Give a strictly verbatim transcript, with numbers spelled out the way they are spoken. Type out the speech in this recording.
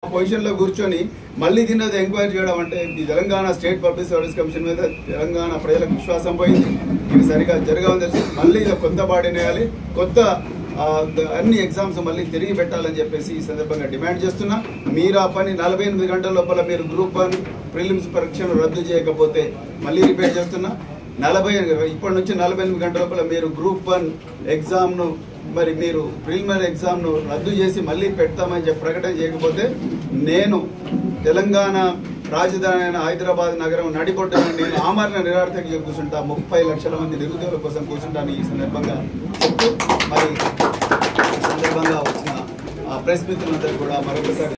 పొజిషన్లో కూర్చొని మళ్ళీ తిన్నది ఎంక్వైరీ చేయడం అంటే ఈ Telangana state public service commission మీద తెలంగాణ ప్రజలకు విశ్వాసం పోయింది. ఇది సరిగా జరగవని తెలిసి మళ్ళీ కొత్త బాడీని వేయాలి, కొత్త అన్ని ఎగ్జామ్స్ మళ్ళీ తిరిగి పెట్టాలని చెప్పేసి ఈ సందర్భంగా డిమాండ్ చేస్తున్నా. మీరు ఆ పని నలభై ఎనిమిది గంటల లోపల మీరు గ్రూప్ వన్ ప్రిలిమ్స్ పరీక్షను రద్దు చేయకపోతే మళ్ళీ రిపీట్ చేస్తున్నా, నలభై ఇప్పటి నుంచి నలభై ఎనిమిది గంటల లోపల మీరు గ్రూప్ వన్ ఎగ్జామ్ను మరి మీరు ప్రిలిమినరీ ఎగ్జామ్ను రద్దు చేసి మళ్ళీ పెడతామని చెప్పి ప్రకటన చేయకపోతే నేను తెలంగాణ రాజధాని అయిన హైదరాబాద్ నగరం నడిపొడ్డాను, నేను ఆమరణ నిరార్థక కూర్చుంటా, ముప్పై లక్షల మంది నిరుద్యోగుల కోసం కూర్చుంటాను ఈ సందర్భంగా చెప్తూ మరి ఈ సందర్భంగా వచ్చిన ప్రెస్ మిత్రులందరూ కూడా మరొకసారి